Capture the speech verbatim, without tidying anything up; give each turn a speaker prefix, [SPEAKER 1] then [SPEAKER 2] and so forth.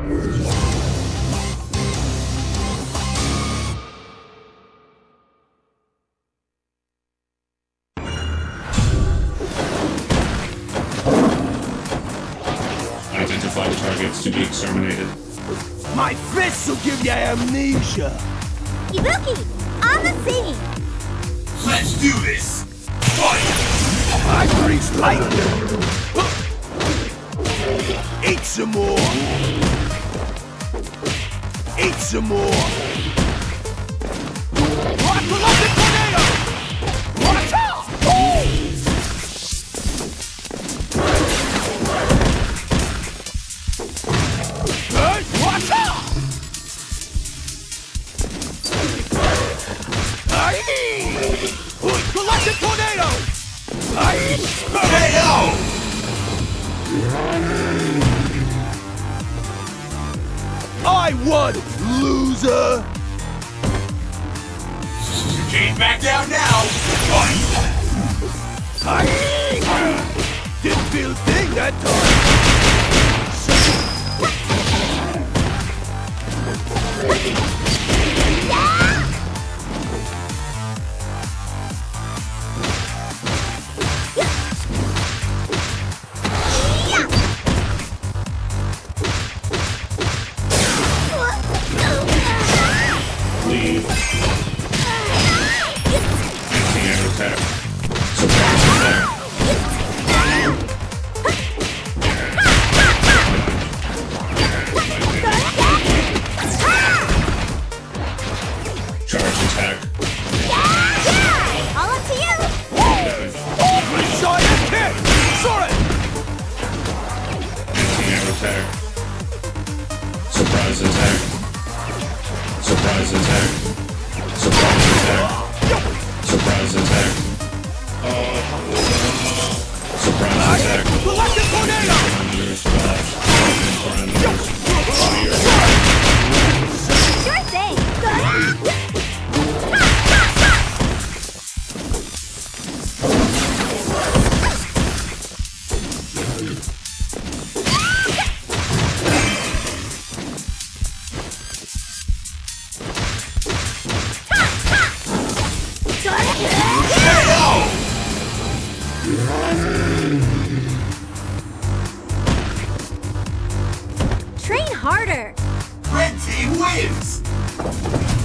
[SPEAKER 1] Identify targets to be exterminated.
[SPEAKER 2] My fists will give you amnesia!
[SPEAKER 3] Ibuki, on the scene!
[SPEAKER 4] Let's do this! Fight!
[SPEAKER 2] I grease lightning! Eat some more! Eat some more! Watch the lightning tornado! Watch out! Hey, watch out! Galactic tornado!
[SPEAKER 4] K O!
[SPEAKER 2] I won, loser!
[SPEAKER 4] Can't back down now! Fight!
[SPEAKER 2] Didn't feel a thing that time!
[SPEAKER 1] Leave. Anti-air attack. Surprise attack. Charge attack.
[SPEAKER 3] All up to you!
[SPEAKER 2] Side kick! Sorry!
[SPEAKER 1] Anti-air attack. Surprise attack. Surprise attack. Surprise attack. Surprise attack. Surprise attack.
[SPEAKER 2] Galactic tornado!
[SPEAKER 3] Sure thing! Train harder!
[SPEAKER 4] Red team wins!